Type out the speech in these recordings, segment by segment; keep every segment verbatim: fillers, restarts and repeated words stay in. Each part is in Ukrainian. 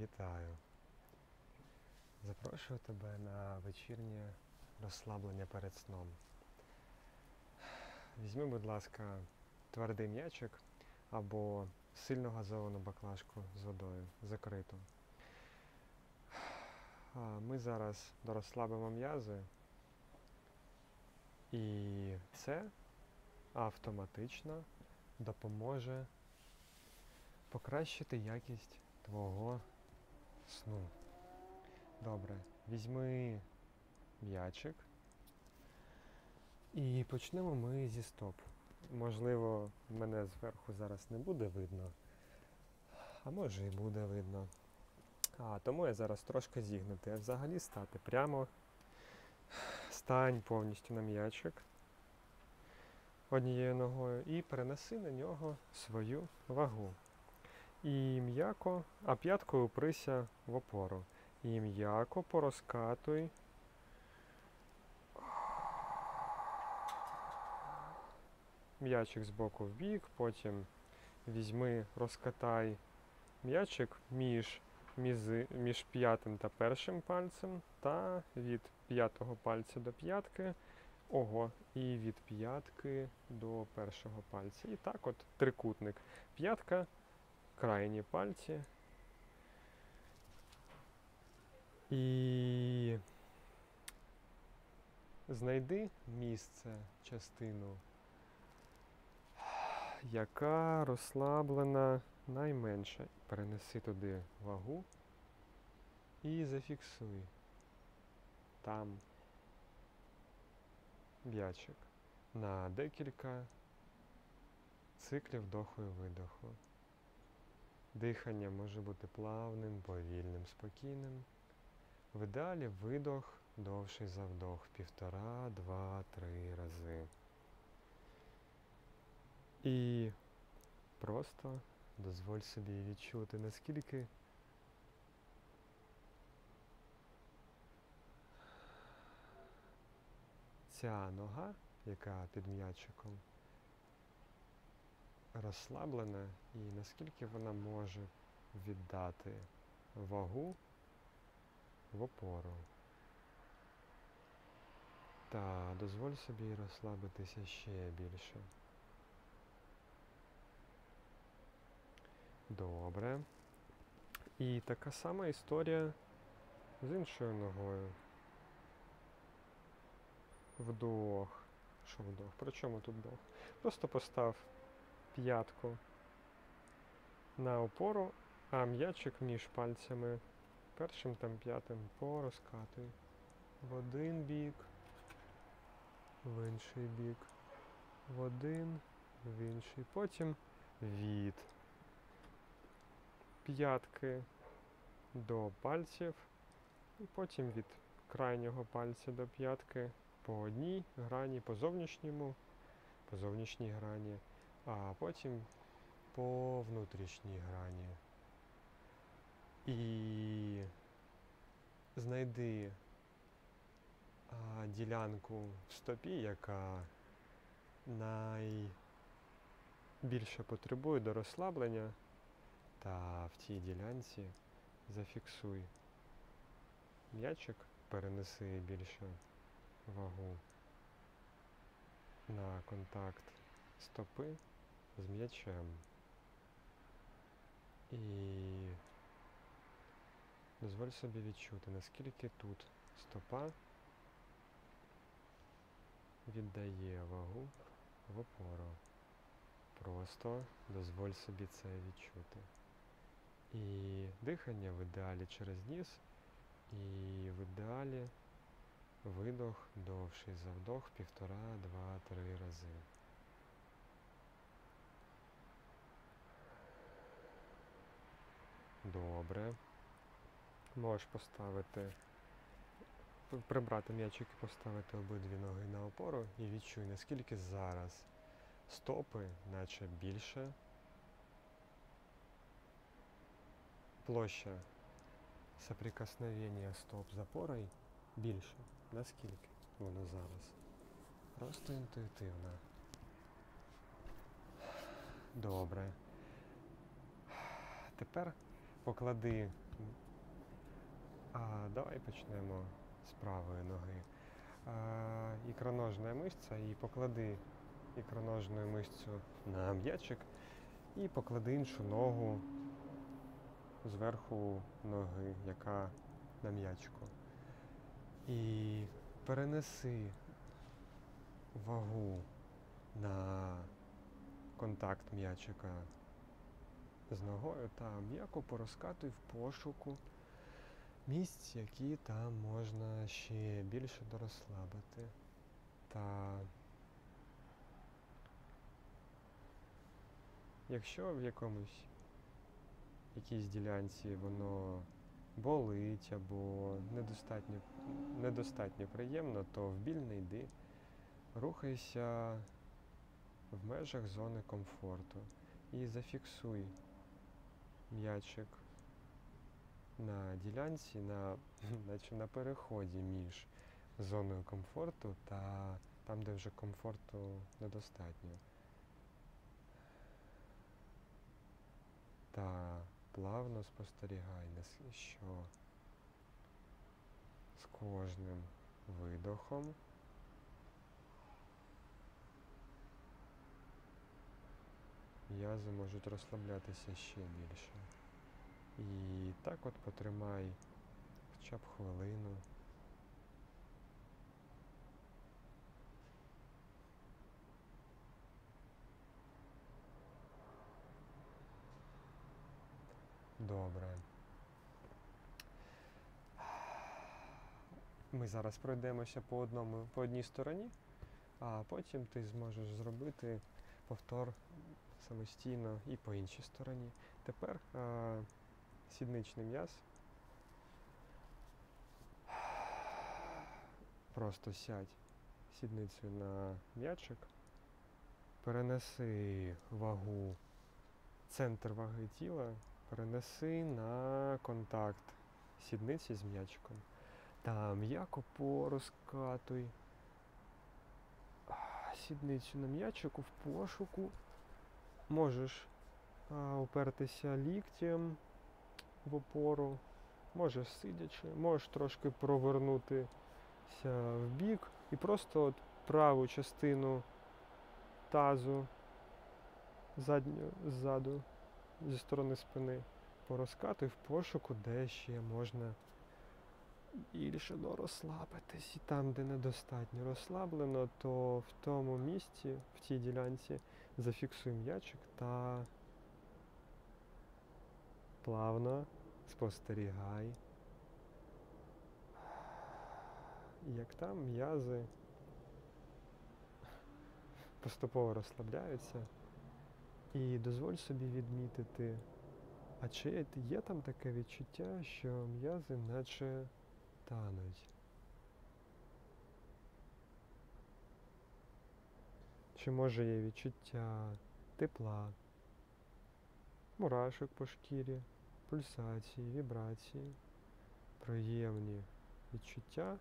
Вітаю! Запрошую тебе на вечірнє розслаблення перед сном. Візьми, будь ласка, твердий м'ячик або сильно газовану баклажку з водою, закриту. Ми зараз дорозслабимо м'язи, і це автоматично допоможе покращити якість твого сну. Добре, візьми м'ячик і почнемо ми зі стоп. Можливо, мене зверху зараз не буде видно, а може і буде видно. А, тому я зараз трошки зігнутий, а взагалі стати прямо. Стань повністю на м'ячик однією ногою і перенеси на нього свою вагу. І м'яко, а п'яткою уприся в опору. І м'яко порозкатуй м'ячик з боку в бік, потім візьми, розкатай м'ячик між, мізи, між п'ятим та першим пальцем, та від п'ятого пальця до п'ятки, ого, і від п'ятки до першого пальця. І так от трикутник. П'ятка, крайні пальці. І знайди місце, частину, яка розслаблена найменше. Перенеси туди вагу і зафіксуй там м'ячик на декілька циклів вдоху і видоху. Дихання може бути плавним, повільним, спокійним. В ідеалі видох довший за вдох, півтора, два, три рази. І просто дозволь собі відчути, наскільки ця нога, яка під м'ячиком, розслаблена, і наскільки вона може віддати вагу в опору. Та дозволь собі розслабитися ще більше. Добре. І така сама історія з іншою ногою. Вдох. Що вдох? При чому тут вдох? Просто постав п'ятку на опору, а м'ячик між пальцями першим та п'ятим порозкатуй. В один бік, в інший бік, в один, в інший. Потім від п'ятки до пальців, і потім від крайнього пальця до п'ятки по одній грані, по зовнішньому, по зовнішній грані, а потім по внутрішній грані. І знайди а, ділянку в стопі, яка найбільше потребує до розслаблення, та в цій ділянці зафіксуй м'ячик, перенеси більше вагу на контакт стопи з м'ячем. І дозволь собі відчути, наскільки тут стопа віддає вагу в опору. Просто дозволь собі це відчути. І дихання в ідеалі через ніс, і в ідеалі видох довший за вдох, півтора, два, три рази. Добре. Можеш поставити, прибрати м'ячик і поставити обидві ноги на опору і відчуй, наскільки зараз стопи, наче більше, площа соприкосновення стоп з опорою більше. Наскільки воно зараз? Просто інтуїтивно. Добре. Тепер поклади А давай почнемо з правої ноги. А, ікроножна мишця, і поклади ікроножну мишцю на м'ячик і поклади іншу ногу зверху ноги, яка на м'ячику. І перенеси вагу на контакт м'ячика з ногою та м'яко порозкатуй в пошуку місць, які там можна ще більше дорозслабити. Та якщо в якомусь якійсь ділянці воно болить або недостатньо, недостатньо приємно, то в біль не йди. Рухайся в межах зони комфорту і зафіксуй м'ячик на ділянці, на, наче на переході між зоною комфорту та там, де вже комфорту недостатньо. Та плавно спостерігай, що з кожним видохом м'язи можуть розслаблятися ще більше. І так от потримай хоча б хвилину. Добре. Ми зараз пройдемося по одному, по одній стороні, а потім ти зможеш зробити повтор самостійно і по іншій стороні. Тепер а, сідничний м'яз. Просто сядь сідницею на м'ячик, перенеси вагу, центр ваги тіла, перенеси на контакт сідниці з м'ячиком. Та м'яко порозкатуй сідницю на м'ячику в пошуку. Можеш а, упертися ліктем в опору, можеш сидячи, можеш трошки провернутися в бік і просто от праву частину тазу задню, ззаду, зі сторони спини порозкатуй в пошуку, де ще можна більше розслабитись. І там, де недостатньо розслаблено, то в тому місці, в тій ділянці, зафіксуй м'ячик та плавно спостерігай, як там м'язи поступово розслабляються. І дозволь собі відмітити, а чи є там таке відчуття, що м'язи наче тануть? Чи може є відчуття тепла, мурашок по шкірі, пульсації, вібрації, приємні відчуття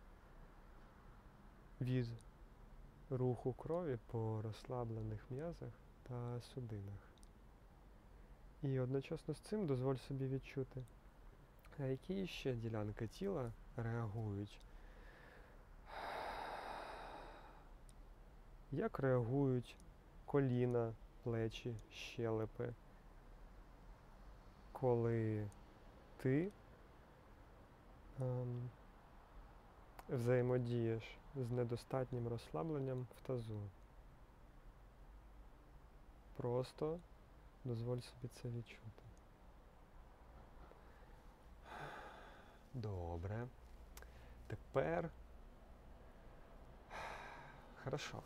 від руху крові по розслаблених м'язах та судинах. І одночасно з цим дозволь собі відчути, а які ще ділянки тіла реагують. Як реагують коліна, плечі, щелепи, коли ти ем, взаємодієш з недостатнім розслабленням в тазу. Просто дозволь собі це відчути. Добре. Тепер... Хорошо.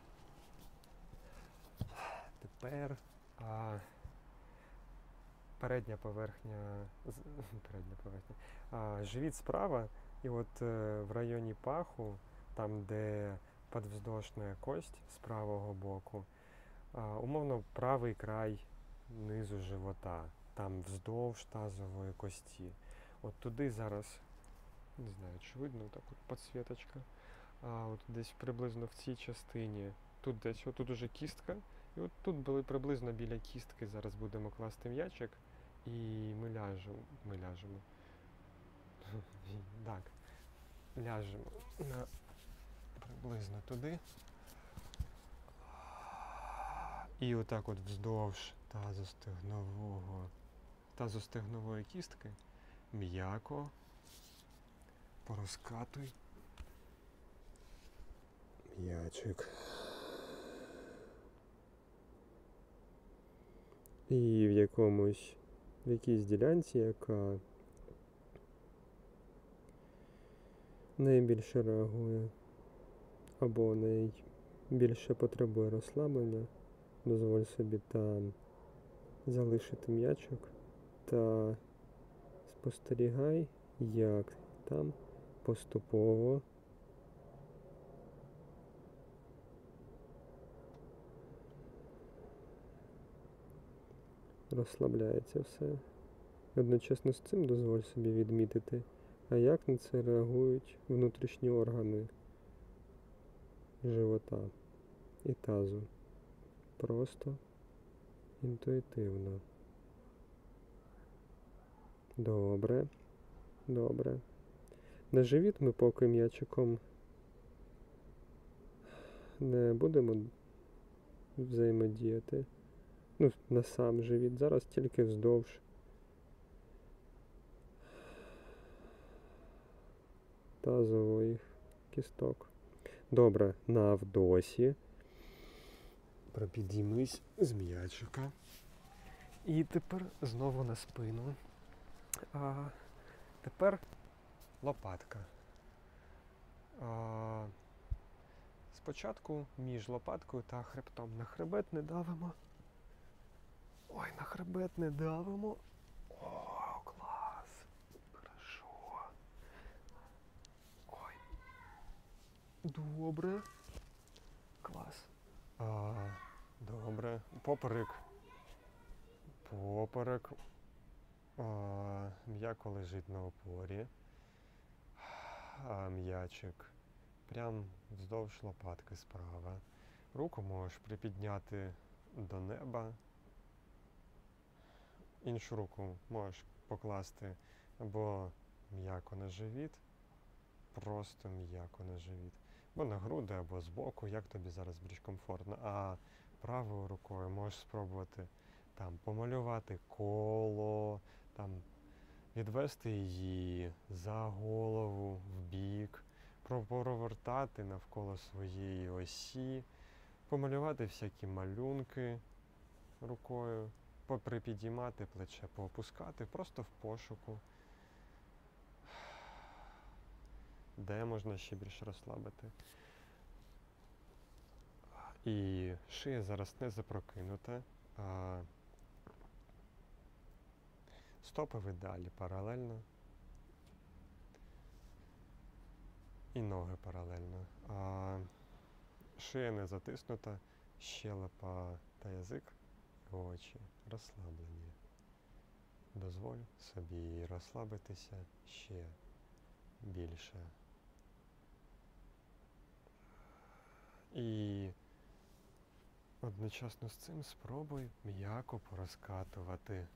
Тепер а, передня поверхня, передня поверхня, а, живіт справа, і от е, в районі паху, там де підвздошна кость з правого боку, а, умовно правий край низу живота, там вздовж тазової кості. От туди зараз, не знаю, чи видно, так от підсвіточка, а от десь приблизно в цій частині, тут десь, отут уже кістка, і от тут були приблизно біля кістки зараз будемо класти м'ячик І ми ляжемо, ми ляжемо. Так, ляжемо на приблизно туди. І отак от вздовж тазостегнового, тазостегнової кістки м'яко порозкатуй м'ячик. І в якомусь, в якійсь ділянці, яка найбільше реагує або найбільше потребує розслаблення, дозволь собі там залишити м'ячик та спостерігай, як там поступово розслабляється все. Одночасно з цим дозволь собі відмітити, а як на це реагують внутрішні органи живота і тазу. Просто інтуїтивно. Добре. Добре. На живіт ми поки м'ячиком не будемо взаємодіяти. Ну, на сам живіт. Зараз тільки вздовж тазових кісток. Добре, на вдосі. Пропідіймись з м'ячика. І тепер знову на спину. А тепер лопатка. А, спочатку між лопаткою та хребтом. На хребет не давимо. Ой, на хребет не давимо. О, клас. Хорошо. Ой. Добре. Клас. А, добре. Поперек. Поперек. А, м'яко лежить на опорі. А, м'ячик. Прям вздовж лопатки справа. Руку можеш припідняти до неба. Іншу руку можеш покласти або м'яко на живіт, просто м'яко на живіт, або на груди, або збоку, як тобі зараз більш комфортно. А правою рукою можеш спробувати там помалювати коло, там відвести її за голову, в бік, провертати навколо своєї осі, помалювати всякі малюнки рукою. Поприпідіймати плече, поопускати, просто в пошуку, де можна ще більше розслабити. І шия зараз не запрокинута, а стопи в ідеалі паралельно і ноги паралельно. А шия не затиснута, щелепа та язик, очі розслаблені. Дозволь собі розслабитися ще більше. І одночасно з цим спробуй м'яко порозкатувати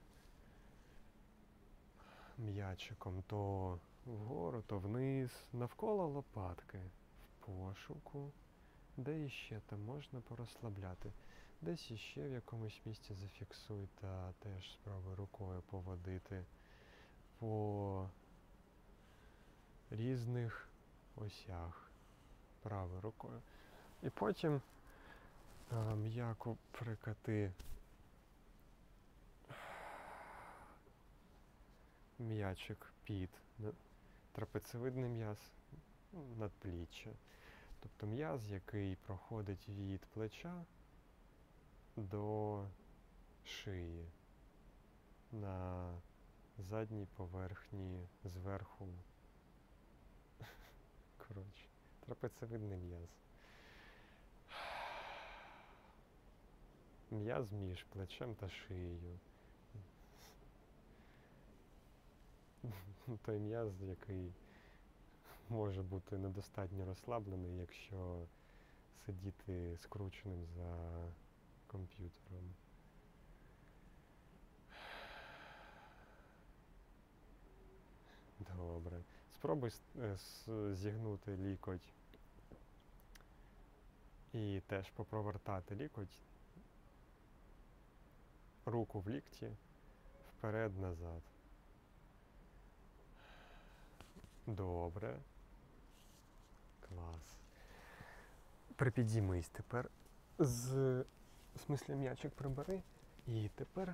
м'ячиком то вгору, то вниз, навколо лопатки, в пошуку, де іще там можна порозслабляти. Десь іще в якомусь місці зафіксуй та теж спробуй рукою поводити по різних осях правою рукою. І потім а, м'яко прикати м'ячик під трапецевидний м'яз, надпліччя. Тобто м'яз, який проходить від плеча до шиї на задній поверхні зверху. Коротше, трапецевидний м'яз. М'яз між плечем та шиєю. Той м'яз, який може бути недостатньо розслаблений, якщо сидіти скрученим за комп'ютером. Спробуй с- е, с- зігнути лікоть і теж попровертати лікоть, руку в лікті, вперед-назад. Добре. Клас. Припідіймись тепер. З... В смислі м'ячик прибери. І тепер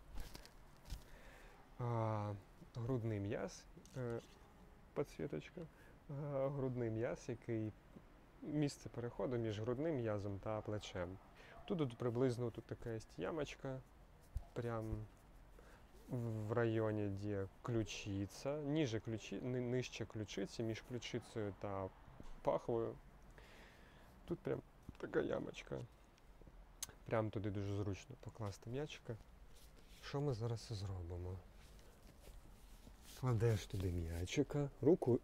а, грудний м'яз, е, підсвіточка, а, грудний м'яз, який місце переходу між грудним м'язом та плечем. Тут, тут приблизно тут така є ямочка, прям в районі, де ключиця, ніже ключі, ни- нижче ключиці, між ключицею та пахвою. Тут прям така ямочка. Прям туди дуже зручно покласти м'ячика. Що ми зараз і зробимо? Кладеш туди м'ячика, руку.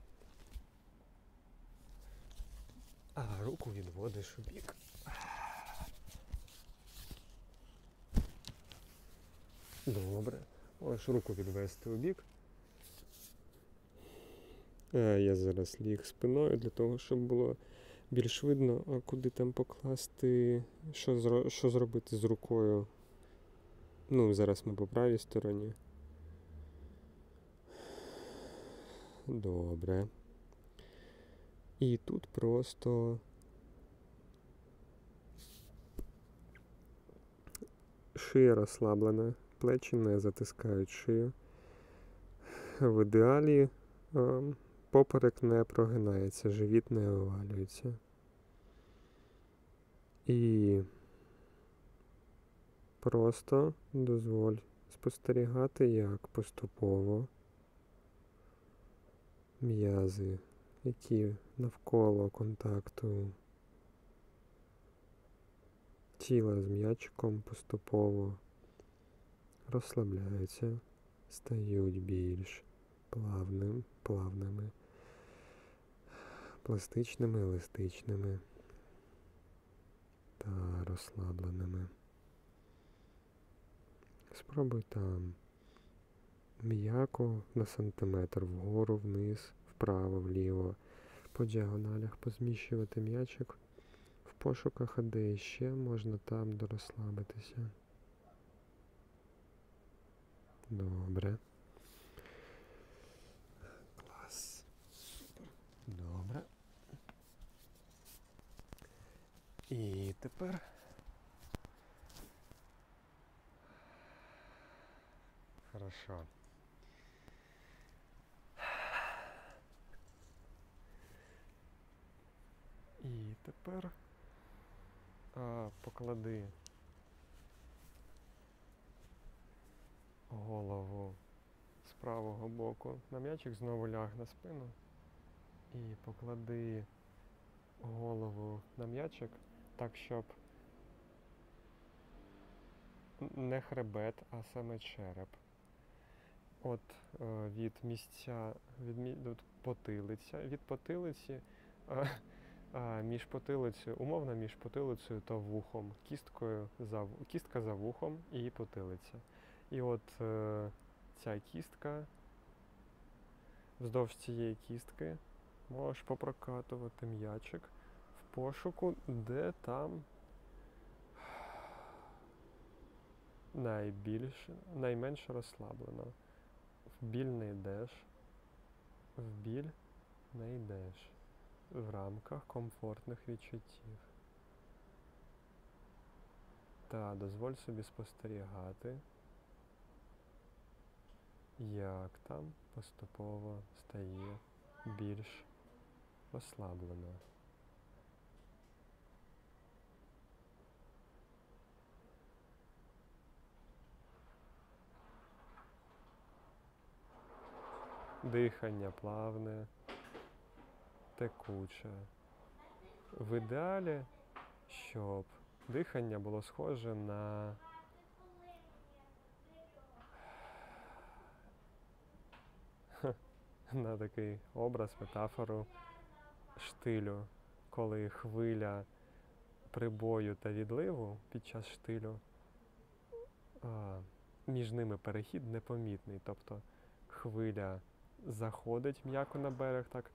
А, руку відводиш у бік. Добре. Можеш руку відвести у бік. А я зараз ліг спиною для того, щоб було більш видно, а куди там покласти, що, зро... що зробити з рукою. Ну, зараз ми по правій стороні. Добре. І тут просто шия розслаблена, плечі не затискають шию. В ідеалі е, поперек не прогинається, живіт не вивалюється. І просто дозволь спостерігати, як поступово м'язи, які навколо контакту тіла з м'ячиком, поступово розслабляються, стають більш плавним, плавними, пластичними, еластичними та розслабленими. Спробуй там м'яко на сантиметр вгору, вниз, вправо, вліво, по діагоналях позміщувати м'ячик в пошуках, а де ще можна там дорозслабитися. Добре. Клас. Супер. Добре. І тепер хорошо. І тепер а, поклади голову з правого боку на м'ячик, знову ляг на спину і поклади голову на м'ячик так, щоб не хребет, а саме череп. От е, від місця, від мі- от потилиця, від потилиці, а, а, між потилицею, умовно між потилицею та вухом, кісткою за, в- кістка за вухом і потилиця. І от е, ця кістка, вздовж цієї кістки можеш попрокатувати м'ячик в пошуку, де там найбільше, найменше розслаблено. В біль не йдеш, в біль не йдеш, в рамках комфортних відчуттів. Та дозволь собі спостерігати, як там поступово стає більш розслаблено. Дихання плавне, текуче. В ідеалі, щоб дихання було схоже на на такий образ, метафору штилю, коли хвиля прибою та відливу під час штилю, а, між ними перехід непомітний, тобто хвиля заходить м'яко на берег, так.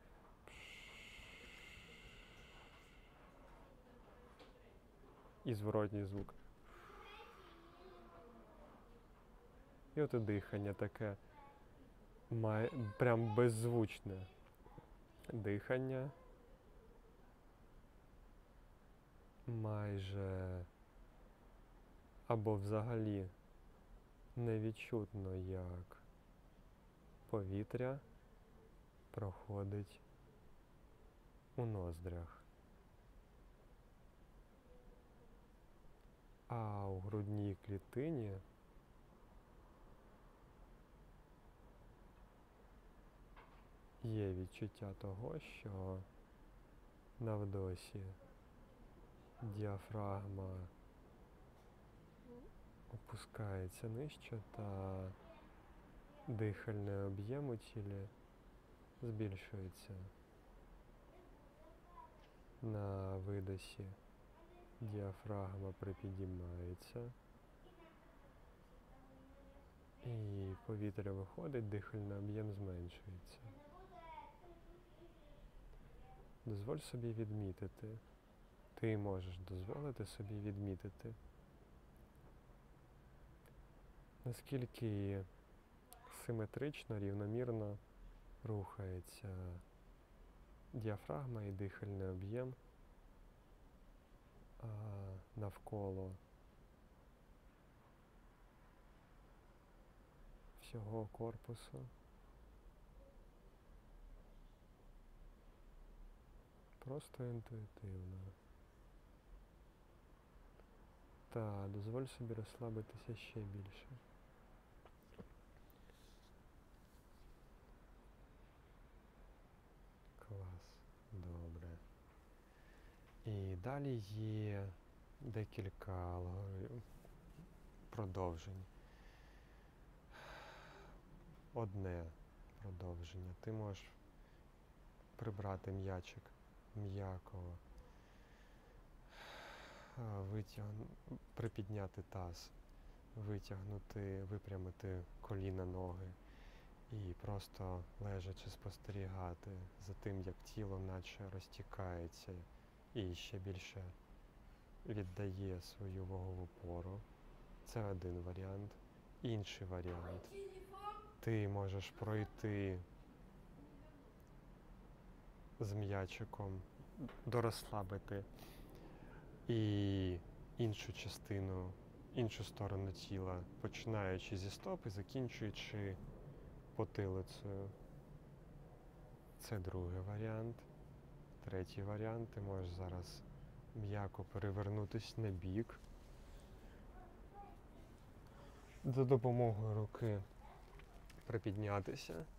І зворотній звук. І от і дихання таке має, прям беззвучне дихання. Майже або взагалі невідчутно, як повітря проходить у ноздрях. А у грудній клітині є відчуття того, що навдосі діафрагма опускається нижче та дихальний об'єм у тілі збільшується. На видосі діафрагма припідіймається і повітря виходить, дихальний об'єм зменшується. Дозволь собі відмітити. Ти можеш дозволити собі відмітити, наскільки симетрично, рівномірно рухається діафрагма і дихальний об'єм навколо всього корпусу. Просто інтуїтивно. Та дозволь собі розслабитися ще більше. Клас. Добре. І далі є декілька алгоритмів продовжень. Одне продовження. Ти можеш прибрати м'ячик м'яко, витягну, припідняти таз, витягнути, випрямити коліна, ноги і просто лежачи спостерігати за тим, як тіло наче розтікається і ще більше віддає свою вагову опору. Це один варіант. Інший варіант. Ти можеш пройти з м'ячиком, дорозслабити і іншу частину, іншу сторону тіла, починаючи зі стоп і закінчуючи потилицею. Це другий варіант. Третій варіант. Ти можеш зараз м'яко перевернутися на бік. За допомогою руки припіднятися.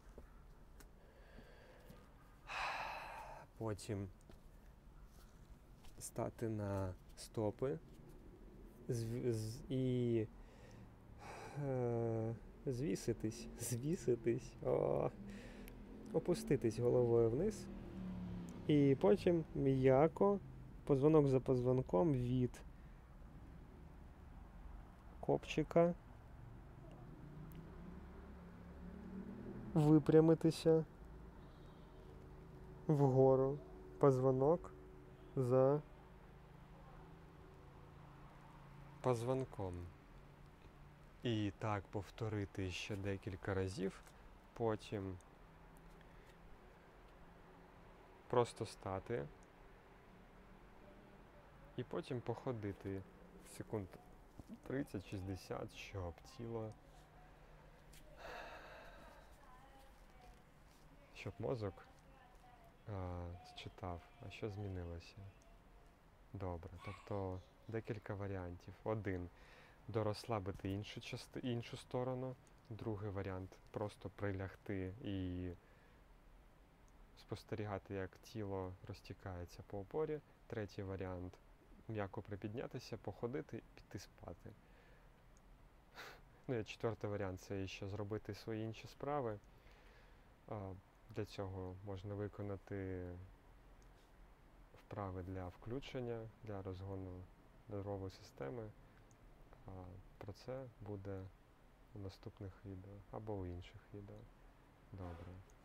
Потім стати на стопи зв- з- і е- звіситись, звіситись, о, опуститись головою вниз. І потім м'яко, позвонок за позвонком від копчика випрямитися вгору, позвонок за позвонком. І так повторити ще декілька разів, потім просто стати і потім походити секунд тридцять-шістдесят, щоб тіло, щоб мозок а, считав, а що змінилося. Добре, тобто декілька варіантів. Один – дорозслабити іншу, части, іншу сторону. Другий варіант – просто прилягти і спостерігати, як тіло розтікається по опорі. Третій варіант – м'яко припіднятися, походити і піти спати. Ну і четвертий варіант – це ще зробити свої інші справи. Для цього можна виконати вправи для включення, для розгону нервової системи. Про це буде у наступних відео або у інших відео. Добре.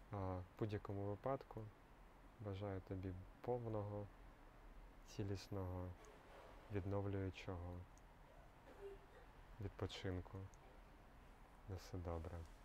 А в будь-якому випадку бажаю тобі повного, цілісного, відновлюючого відпочинку. На все добре.